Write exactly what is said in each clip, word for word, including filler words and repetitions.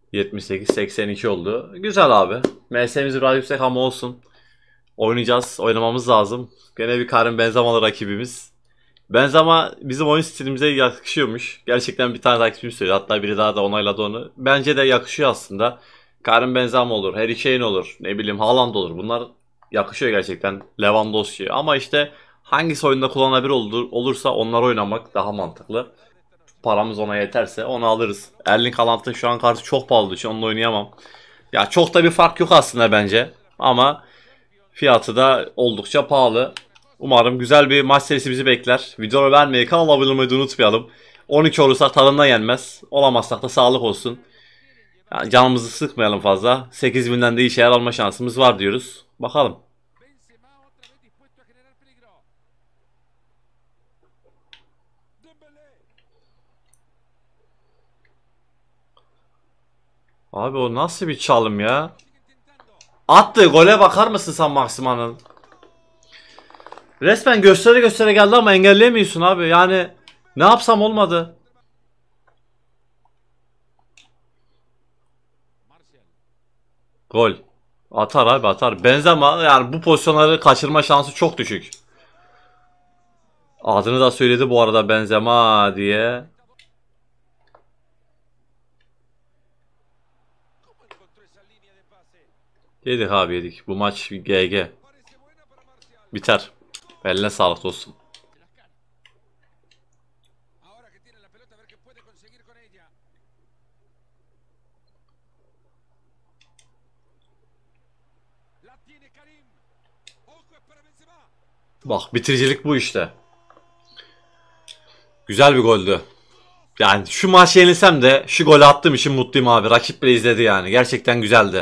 yetmiş sekiz seksen iki oldu. Güzel abi. M S'miz biraz yüksek ama olsun. Oynayacağız. Oynamamız lazım. Gene bir Karim Benzemalı rakibimiz. Benzema bizim oyun stilimize yakışıyormuş. Gerçekten bir tane takipçim söylüyor. Hatta biri daha da onayladı onu. Bence de yakışıyor aslında. Karim Benzema olur, Harry Kane olur, ne bileyim Haaland olur. Bunlar yakışıyor gerçekten. Lewandowski. Ama işte hangisi oyunda kullanılabilir olur, olursa onları oynamak daha mantıklı. Paramız ona yeterse onu alırız. Erling Haaland'ın şu an kartı çok pahalı için onunla oynayamam. Ya çok da bir fark yok aslında bence. Ama fiyatı da oldukça pahalı. Umarım güzel bir maç serisi bizi bekler. Videoyu beğenmeyi, kanala abone olmayı unutmayalım. on iki olursak tadından yenmez. Olamazsak da sağlık olsun. Yani canımızı sıkmayalım fazla. sekiz binden de iyi şeyler alma şansımız var diyoruz. Bakalım. Abi o nasıl bir çalım ya? Attı gole bakar mısın sen Maksima'nın? Resmen göstere göstere geldi ama engelleyemiyorsun abi. Yani ne yapsam olmadı. Gol. Atar abi atar. Benzema yani bu pozisyonları kaçırma şansı çok düşük. Adını da söyledi bu arada Benzema diye. Yedik abi yedik. Bu maç G G. Biter. Eline sağlık olsun. Bak bitiricilik bu işte. Güzel bir goldü. Yani şu maç yenilsem de şu golü attığım için mutluyum abi. Rakip bile izledi yani. Gerçekten güzeldi.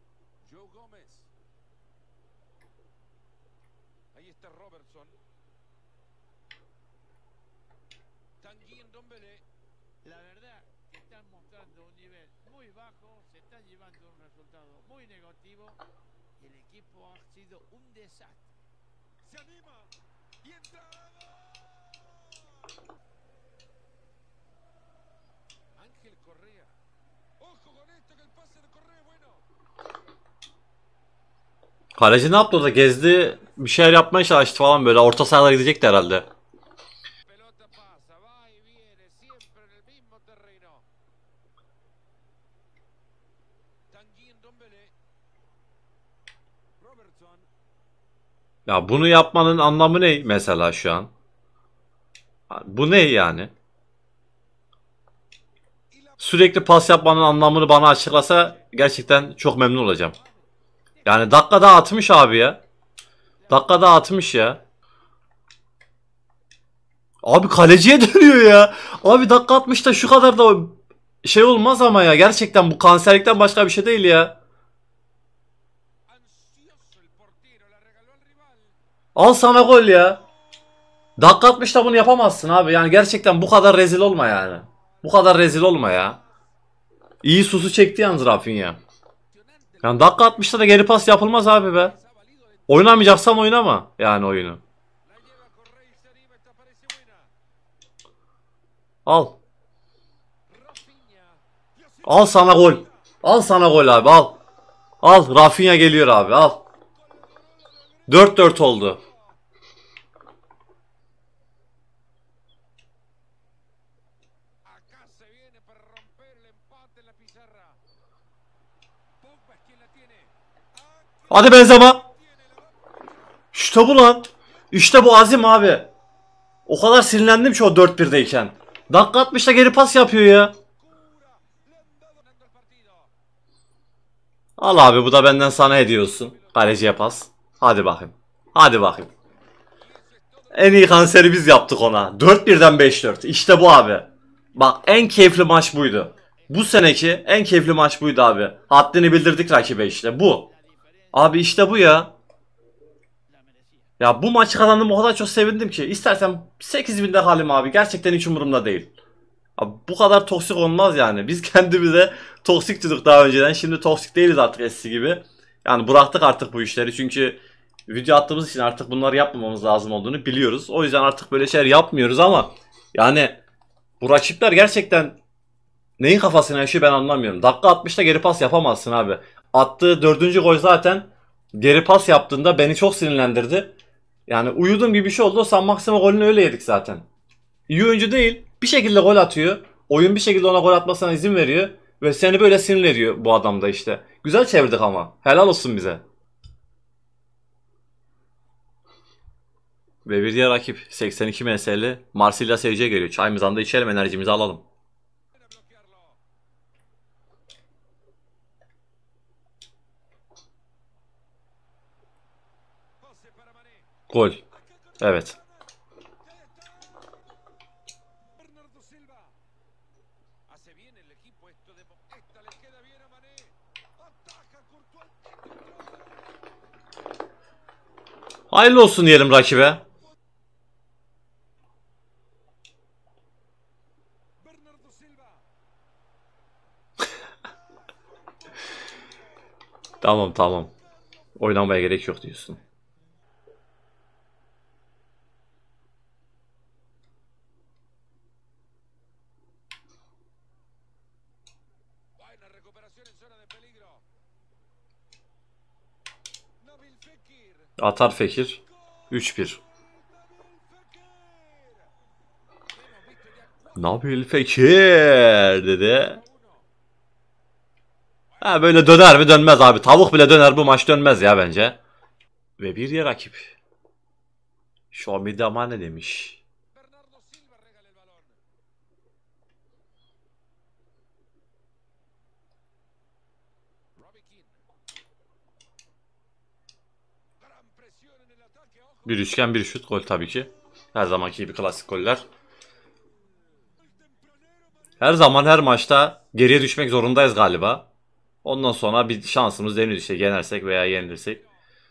Kaleci ne yaptı orada? Gezdi. Bir şeyler yapmaya çalıştı falan böyle. Orta sahalara gidecekti herhalde. Ya bunu yapmanın anlamı ne mesela şu an? Bu ne yani? Sürekli pas yapmanın anlamını bana açıklasa gerçekten çok memnun olacağım. Yani dakikada atmış abi ya. Dakikada atmış ya. Abi kaleciye dönüyor ya. Abi dakika altmışta şu kadar da şey olmaz ama ya. Gerçekten bu kanserlikten başka bir şey değil ya. Al sana gol ya. Dakika altmışta bunu yapamazsın abi. Yani gerçekten bu kadar rezil olma yani. Bu kadar rezil olma ya. İyi susu çekti yalnız Rafinha. Yani dakika altmışta da geri pas yapılmaz abi be. Oynamayacaksan oynama yani oyunu. Al. Al sana gol. Al sana gol abi al. Al Rafinha geliyor abi al. dört dört oldu. Hadi Benzema. İşte bu lan. İşte bu azim abi. O kadar sinirlendim ki o dört birdeyken. Dakika altmışta geri pas yapıyor ya. Al abi bu da benden sana hediye olsun. Kaleciye pas. Hadi bakayım. Hadi bakayım. En iyi kanseri biz yaptık ona. dört birden beş dört. İşte bu abi. Bak en keyifli maç buydu. Bu seneki en keyifli maç buydu abi. Haddini bildirdik rakibe işte bu. Abi işte bu ya. Ya bu maçı kazandım o kadar çok sevindim ki. İstersen sekiz binde halim abi. Gerçekten hiç umurumda değil. Abi bu kadar toksik olmaz yani. Biz kendimize toksik dedik daha önceden. Şimdi toksik değiliz artık eskisi gibi. Yani bıraktık artık bu işleri. Çünkü video attığımız için artık bunları yapmamamız lazım olduğunu biliyoruz. O yüzden artık böyle şeyler yapmıyoruz ama yani bu rakipler gerçekten neyin kafasına yaşıyor ben anlamıyorum. Dakika altmışta geri pas yapamazsın abi. Attığı dördüncü gol zaten geri pas yaptığında beni çok sinirlendirdi. Yani uyuduğum gibi bir şey oldu. San Maximo golünü öyle yedik zaten. İyi oyuncu değil. Bir şekilde gol atıyor. Oyun bir şekilde ona gol atmasına izin veriyor. Ve seni böyle sinirleniyor bu adam da işte. Güzel çevirdik ama. Helal olsun bize. Ve bir diğer rakip seksen iki M S'li Marsilya seyirciye geliyor. Çayımızdan da içelim, enerjimizi alalım. Gol. Evet. Hayırlı olsun diyelim rakibe. Tamam tamam. Oynamaya gerek yok diyorsun. Atar Fekir. üç bir. Nabil Fekir dedi. Ha böyle döner mi dönmez abi. Tavuk bile döner, bu maç dönmez ya bence. Ve bir diğer rakip. Xiaomi ama ne demiş? Bir üçgen bir şut, gol tabii ki. Her zamanki gibi klasik goller. Her zaman her maçta geriye düşmek zorundayız galiba. Ondan sonra bir şansımız deniyor işte, yenersek veya yenilirsek.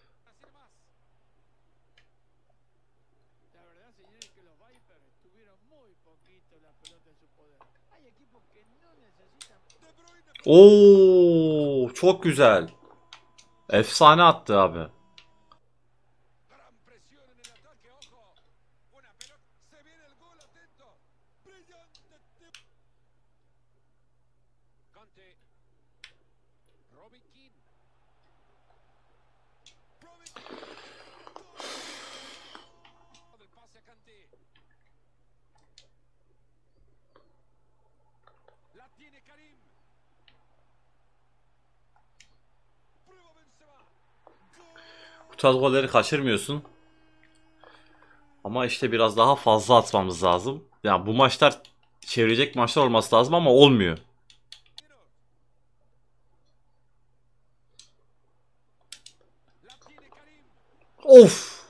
Oo, çok güzel. Efsane attı abi. Bu tarz golleri kaçırmıyorsun. Ama işte biraz daha fazla atmamız lazım. Yani bu maçlar çevirecek maçlar olması lazım ama olmuyor. Of!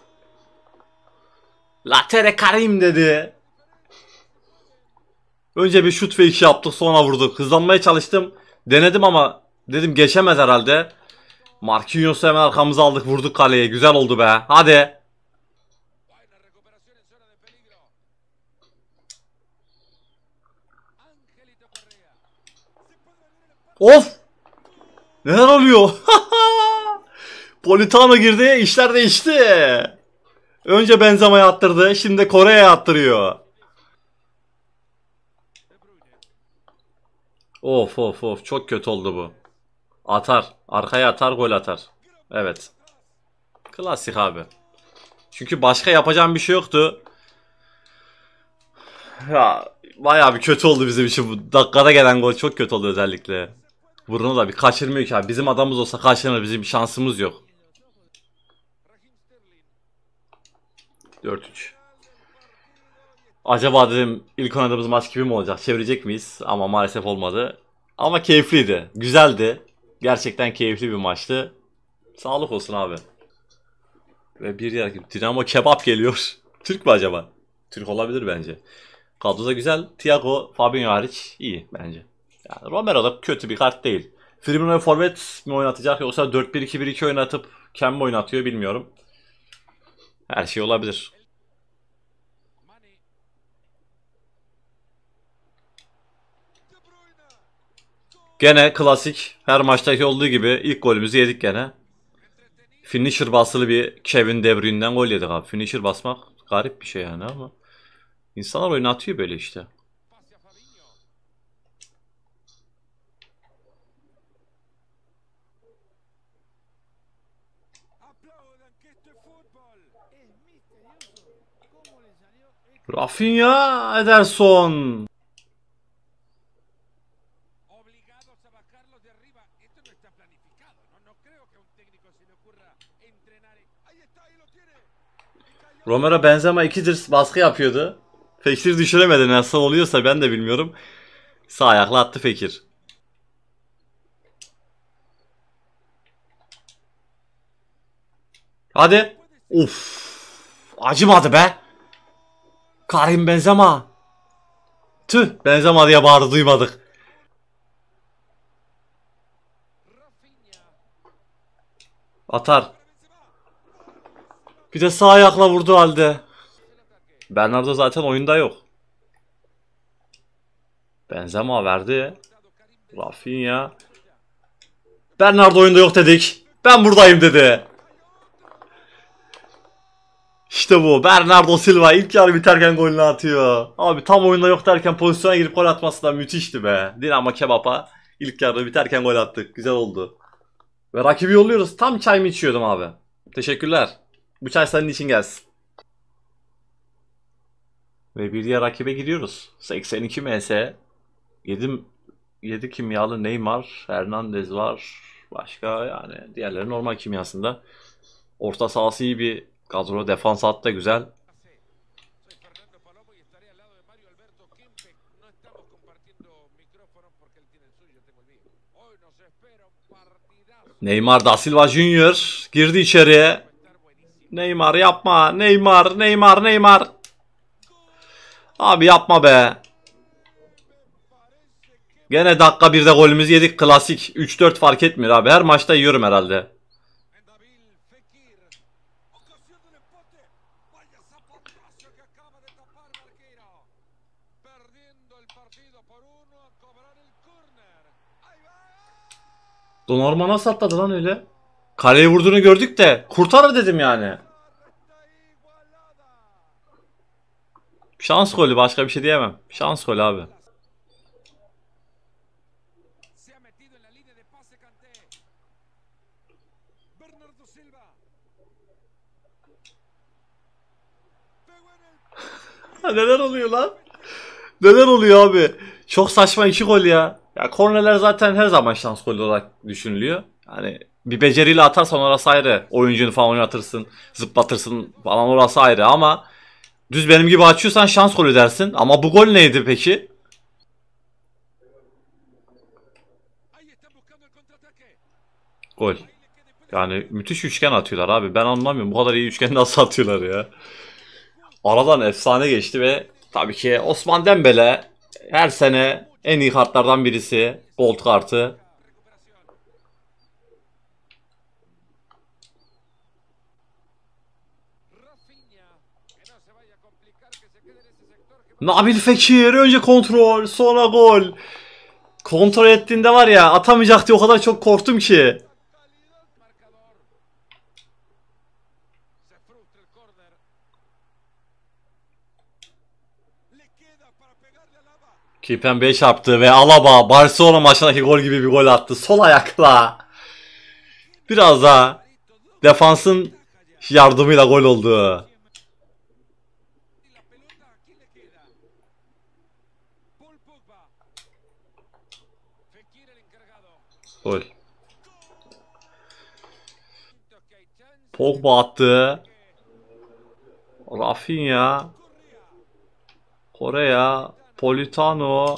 Latere Karim dedi. Önce bir şut fake yaptık, sonra vurduk. Hızlanmaya çalıştım. Denedim ama dedim geçemez herhalde. Marquinhos'u hemen arkamıza aldık, vurduk kaleye. Güzel oldu be. Hadi. Of! Neler oluyor? Politano girdi, işler değişti. Önce Benzema'ya attırdı, şimdi Kore'ye attırıyor. Of of of, çok kötü oldu bu. Atar, arkaya atar, gol atar. Evet. Klasik abi. Çünkü başka yapacağım bir şey yoktu. Ya bayağı bir kötü oldu bizim için bu. Dakikada gelen gol çok kötü oldu özellikle. Bruno da bir kaçırmıyor ki abi. Bizim adamımız olsa kaçırır, bizim bir şansımız yok. dört üç. Acaba dedim ilk oynadığımız maç gibi mi olacak? Çevirecek miyiz? Ama maalesef olmadı. Ama keyifliydi. Güzeldi. Gerçekten keyifli bir maçtı. Sağlık olsun abi. Ve bir diğer rakip Dinamo Kebap geliyor. Türk mü acaba? Türk olabilir bence. Kadroda güzel. Thiago, Fabinho hariç iyi bence. Yani Romero da kötü bir kart değil. Firmino'yu forvet mi oynatacak yoksa dört bir iki bir iki oynatıp Ken mi oynatıyor bilmiyorum. Her şey olabilir. Gene klasik her maçtaki olduğu gibi ilk golümüzü yedik gene. Finisher basılı bir Kevin De Bruyne'den gol yedik abi. Finisher basmak garip bir şey yani ama insanlar oynatıyor böyle işte. Rafinha, Ederson. Romero Benzema ikidir baskı yapıyordu. Fekir düşüremedi, nasıl oluyorsa ben de bilmiyorum. Sağ ayakla attı Fekir. Hadi. Uf. Acımadı be. Karim Benzema. Tüh, Benzema diye bağırdı, duymadık. Atar. Bir de sağ ayakla vurdu halde. Bernardo zaten oyunda yok. Benzema verdi. Rafinha. Bernardo oyunda yok dedik. Ben buradayım dedi. İşte bu. Bernardo Silva ilk yarı biterken golünü atıyor. Abi tam oyunda yok derken pozisyona girip gol atması da müthişti be. Dinamo Kebap'a ilk yarı biterken gol attık. Güzel oldu. Ve rakibi yolluyoruz. Tam çay mı içiyordum abi. Teşekkürler. Bu çay senin için gelsin. Ve bir diğer rakibe gidiyoruz. seksen iki M S. yedi, yedi kimyalı Neymar. Hernandez var. Başka yani diğerleri normal kimyasında. Orta sahası iyi bir kadro. Defans hattı da güzel. Neymar da Silva Junior girdi içeriye. Neymar yapma. Neymar, Neymar, Neymar. Abi yapma be. Gene dakika birde golümüzü yedik. Klasik. üç dört fark etmiyor abi. Her maçta yiyorum herhalde. Donnarumma nasıl atladı lan öyle? Kaleye vurduğunu gördük de kurtarır dedim yani. Şans golü, başka bir şey diyemem. Şans golü abi. Neler oluyor lan? Neler oluyor abi? Çok saçma iki gol ya. Ya kornerler zaten her zaman şans golü olarak düşünülüyor. Hani bir beceriyle atarsan orası ayrı. Oyuncunu falan oynatırsın, zıplatırsın falan, orası ayrı ama düz benim gibi açıyorsan şans golü dersin. Ama bu gol neydi peki? Gol. Yani müthiş üçgen atıyorlar abi. Ben anlamıyorum. Bu kadar iyi üçgen nasıl atıyorlar ya? Aradan efsane geçti ve tabii ki Osman Dembele her sene en iyi kartlardan birisi. Gold kartı. Nabil Fekir önce kontrol, sonra gol. Kontrol ettiğinde var ya, atamayacak diye o kadar çok korktum ki. Kimpembe'ye çarptı ve Alaba Barcelona maçındaki gol gibi bir gol attı. Sol ayakla. Biraz daha defansın yardımıyla gol oldu. Gol. Pogba attı. Rafinha. Korea. Politano.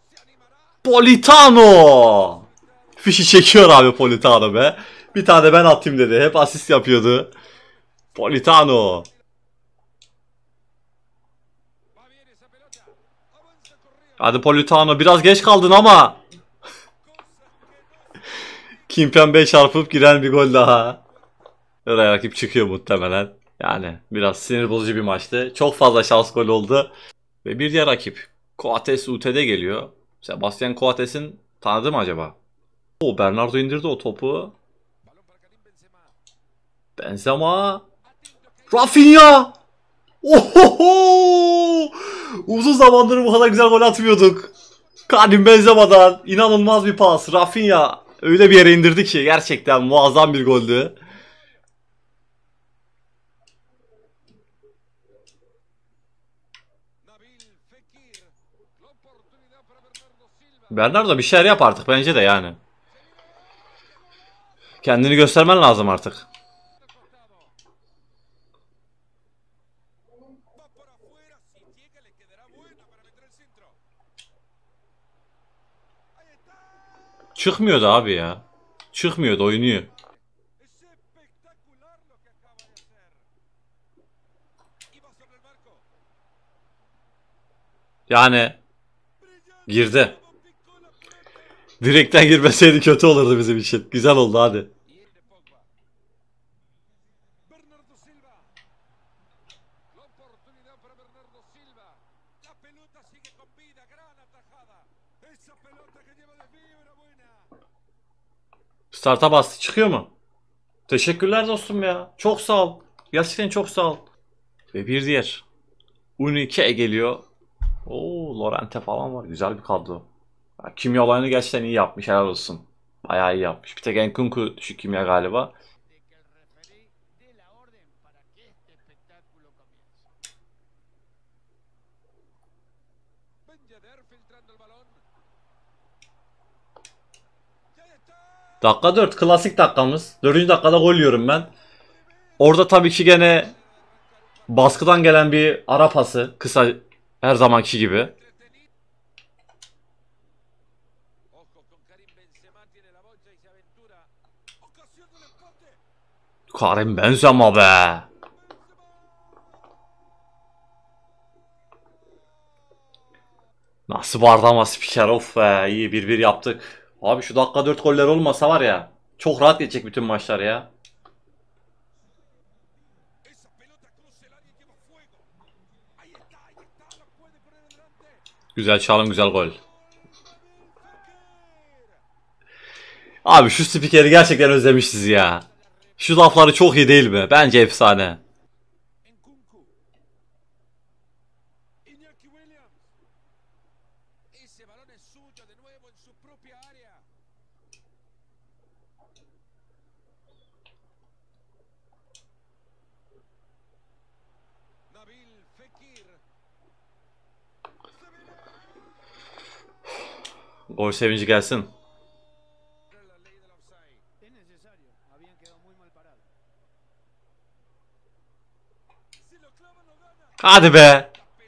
Politano. Fişi çekiyor abi Politano be. Bir tane ben atayım dedi. Hep asist yapıyordu. Politano. Hadi Politano, biraz geç kaldın ama. Kimpembe'ye çarpıp giren bir gol daha. Oraya rakip çıkıyor muhtemelen. Yani biraz sinir bozucu bir maçtı. Çok fazla şans gol oldu. Ve bir diğer rakip Coates U T'de geliyor. Sebastian Coates'in tanıdı mı acaba? O Bernardo indirdi o topu. Benzema. Rafinha. Ohoho! Uzun zamandır bu kadar güzel gol atmıyorduk. Karim Benzema'dan inanılmaz bir pas. Rafinha öyle bir yere indirdi ki gerçekten muazzam bir goldü. Bernardo bir şeyler yap artık bence de yani. Kendini göstermen lazım artık. Çıkmıyordu abi ya. Çıkmıyordu, oynuyor. Yani girdi. Direkten girmeseydi kötü olurdu bizim için. Güzel oldu hadi. Start'a bastı. Çıkıyor mu? Teşekkürler dostum ya. Çok sağ ol. Gerçekten çok sağ ol. Ve bir diğer. Unike geliyor. Oo, Lorente falan var. Güzel bir kadro. Ya, kimya olayını gerçekten iyi yapmış. Helal olsun. Bayağı iyi yapmış. Bir tek Nkunku düşük kimya galiba. Dakika dört. Klasik dakikamız. dördüncü dakikada gol yiyorum ben. Orada tabii ki gene baskıdan gelen bir ara pası. Kısa, her zamanki gibi. Karim Benzema be. Nasıl vardı ama spiker, of be, iyi bir bir yaptık. Abi şu dakika dört goller olmasa var ya, çok rahat geçecek bütün maçlar ya. Güzel çalım, güzel gol. Abi şu spikeri gerçekten özlemişiz ya. Şu lafları çok iyi değil mi? Bence efsane. Gol sevinci gelsin. Hadi be.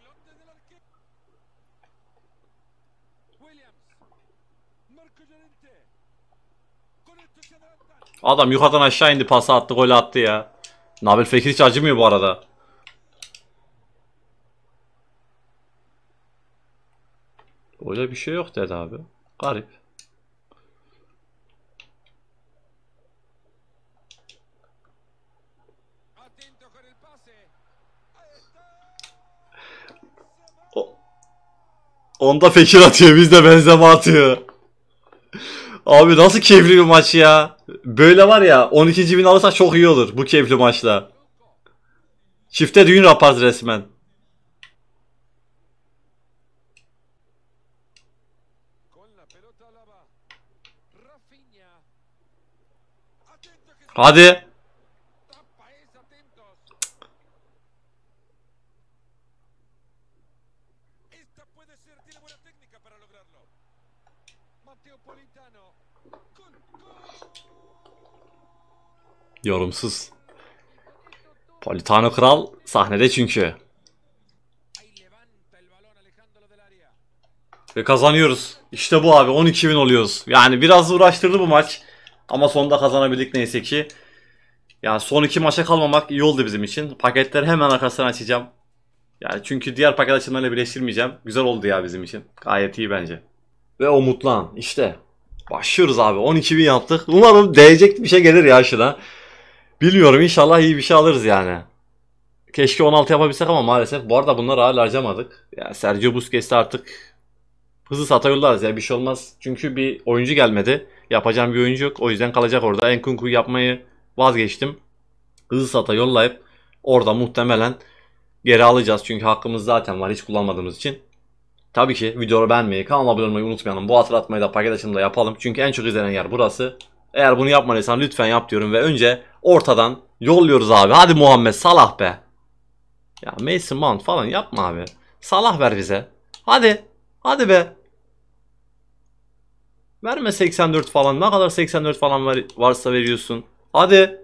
Adam yukarıdan aşağı indi, pası attı, golü attı ya. Nabil Fekir hiç acımıyor bu arada. Öyle bir şey yok dedi abi. Garip. O, onda Fekir atıyor, bizde Benzema atıyor. Abi nasıl keyifli bir maç ya. Böyle var ya, on ikinci bin alırsak çok iyi olur bu keyifli maçla. Çifte düğün yaparız resmen. Hadi. Yorumsuz. Politano kral sahnede çünkü. Ve kazanıyoruz. İşte bu abi, on iki bin oluyoruz. Yani biraz uğraştırdı bu maç. Ama sonunda kazanabildik neyse ki. Yani son iki maça kalmamak iyi oldu bizim için. Paketleri hemen arkasından açacağım. Yani çünkü diğer paket açımlarıyla birleştirmeyeceğim. Güzel oldu ya bizim için. Gayet iyi bence. Ve o mutlu an. İşte. Başlıyoruz abi. on iki bin yaptık. Umarım değecek bir şey gelir ya şuna. Bilmiyorum, inşallah iyi bir şey alırız yani. Keşke on altı yapabilsek ama maalesef. Bu arada bunları hala harcamadık. Yani Sergio Busquets'i artık hızlı sata yollarız ya, bir şey olmaz. Çünkü bir oyuncu gelmedi. Yapacağım bir oyuncu yok. O yüzden kalacak orada. Nkunku'yu yapmayı vazgeçtim. Hızlı sata yollayıp orada muhtemelen geri alacağız. Çünkü hakkımız zaten var hiç kullanmadığımız için. Tabii ki videoyu beğenmeyi, kanala abone olmayı unutmayalım. Bu hatırlatmayı da paket açımında yapalım. Çünkü en çok izlenen yer burası. Eğer bunu yapmadıysan lütfen yap diyorum. Ve önce ortadan yolluyoruz abi. Hadi Muhammed Salah be. Ya Mason Mount falan yapma abi. Salah ver bize. Hadi. Hadi be. Verme seksen dört falan. Ne kadar seksen dört falan var, varsa veriyorsun. Hadi.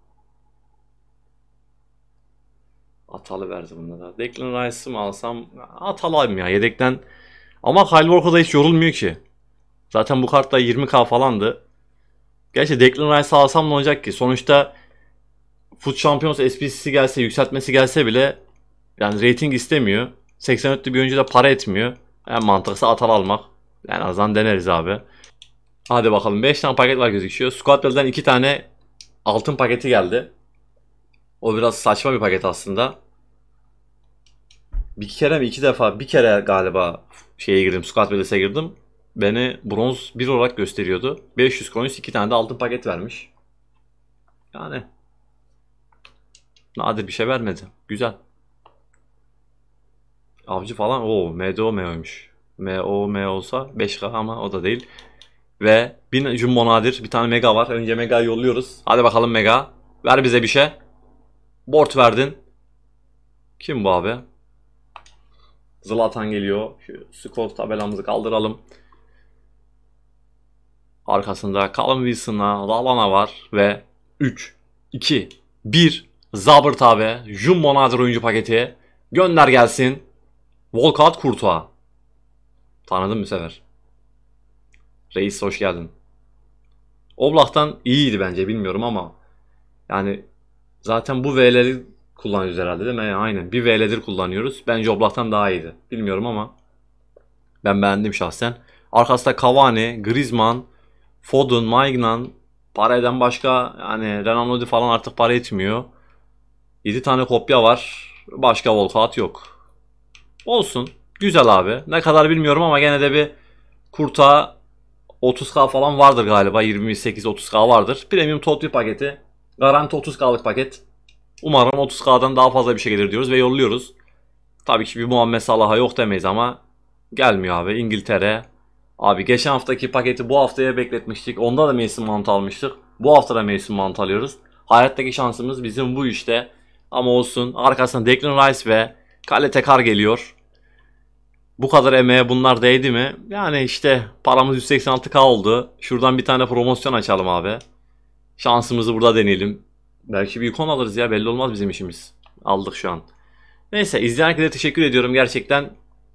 Atalı verdi bunda da. Declan Rice'ı mı alsam? Atalı alayım ya yedekten. Ama Kyle Walker da hiç yorulmuyor ki. Zaten bu kartla yirmi K falandı. Gerçi Declan Rice'ı alsam ne olacak ki? Sonuçta Foot Champions S P C'si gelse, yükseltmesi gelse bile yani rating istemiyor. seksen dörtlü bir oyuncu da para etmiyor. En mantıklısı Atalı almak. En azından deneriz abi. Hadi bakalım, beş tane paket var gözüküyor. Squad Build'den iki tane altın paketi geldi. O biraz saçma bir paket aslında. Bir kere mi iki defa bir kere galiba şeye girdim, Squad Build'e girdim. Beni bronz bir olarak gösteriyordu. beş yüz coins, iki tane de altın paket vermiş. Yani nadir bir şey vermedi. Güzel. Avcı falan. Oo, M D O M O'ymuş. M O M olsa beş K ama o da değil. Ve bin jumbo nadir bir tane mega var. Önce mega'yı yolluyoruz. Hadi bakalım mega. Ver bize bir şey. Board verdin. Kim bu abi? Zlatan geliyor. Şu skor tabelamızı kaldıralım. Arkasında Callum Wilson'la Lallana var ve üç, iki, bir Zabırt abi. Jumbo nadir oyuncu paketi. Gönder gelsin. Walcott Courtois. Tanıdım bu sefer. Reis hoş geldin. Oblak'tan iyiydi bence, bilmiyorum ama yani zaten bu V'leri kullanıyoruz herhalde değil mi? Yani aynen bir V'ledir kullanıyoruz. Bence Oblak'tan daha iyiydi. Bilmiyorum ama ben beğendim şahsen. Arkasında Cavani, Griezmann, Foden, Maignan, para eden başka yani Renan Lodi falan artık para etmiyor. yedi tane kopya var. Başka Volkat yok. Olsun. Güzel abi. Ne kadar bilmiyorum ama gene de bir kurta otuz K falan vardır galiba. yirmi sekiz otuz K vardır. Premium Tot paketi. Garanti otuz K'lık paket. Umarım otuz K'dan daha fazla bir şey gelir diyoruz ve yolluyoruz. Tabii ki bir Muhammed Salah'a yok demeyiz ama gelmiyor abi. İngiltere. Abi geçen haftaki paketi bu haftaya bekletmiştik. Onda da Mason Mount almıştık. Bu hafta da Mason Mount alıyoruz. Hayattaki şansımız bizim bu işte. Ama olsun. Arkasında Declan Rice ve Kale Tekar geliyor. Bu kadar emeğe bunlar değdi mi? Yani işte paramız yüz seksen altı K oldu. Şuradan bir tane promosyon açalım abi. Şansımızı burada deneyelim. Belki bir ikon alırız ya, belli olmaz bizim işimiz. Aldık şu an. Neyse, izleyen herkese teşekkür ediyorum. Gerçekten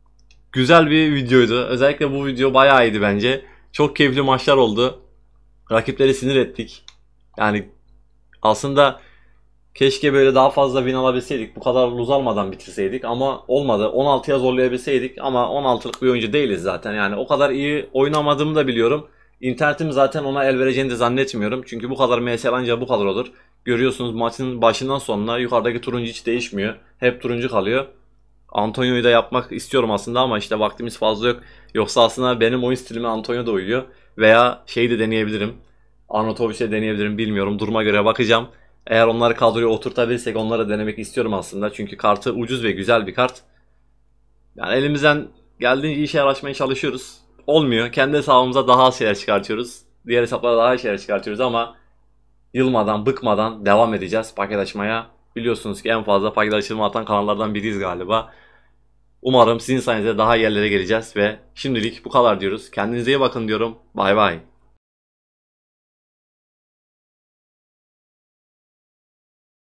güzel bir videoydu. Özellikle bu video bayağı iyiydi bence. Çok keyifli maçlar oldu. Rakipleri sinir ettik. Yani aslında keşke böyle daha fazla win alabilseydik. Bu kadar lose almadan bitirseydik ama olmadı. on altıya zorlayabilseydik ama on altılık bir oyuncu değiliz zaten. Yani o kadar iyi oynamadığımı da biliyorum. İnternetim zaten ona el vereceğini de zannetmiyorum. Çünkü bu kadar M S L ancak bu kadar olur. Görüyorsunuz maçın başından sonuna yukarıdaki turuncu hiç değişmiyor. Hep turuncu kalıyor. Antonio'yu da yapmak istiyorum aslında ama işte vaktimiz fazla yok. Yoksa aslında benim oyun stilime Antonio da uyuyor. Veya şeyi de deneyebilirim. Arnautovic'i de deneyebilirim, bilmiyorum. Duruma göre bakacağım. Eğer onları kadroya oturtabilirsek onları denemek istiyorum aslında. Çünkü kartı ucuz ve güzel bir kart. Yani elimizden geldiğince iyi şeyler açmaya çalışıyoruz. Olmuyor. Kendi hesabımıza daha az şeyler çıkartıyoruz. Diğer hesaplara daha iyi şeyler çıkartıyoruz ama yılmadan, bıkmadan devam edeceğiz paket açmaya. Biliyorsunuz ki en fazla paket açılma atan kanallardan biriyiz galiba. Umarım sizin sayenizde daha iyi yerlere geleceğiz ve şimdilik bu kadar diyoruz. Kendinize iyi bakın diyorum. Bay bay.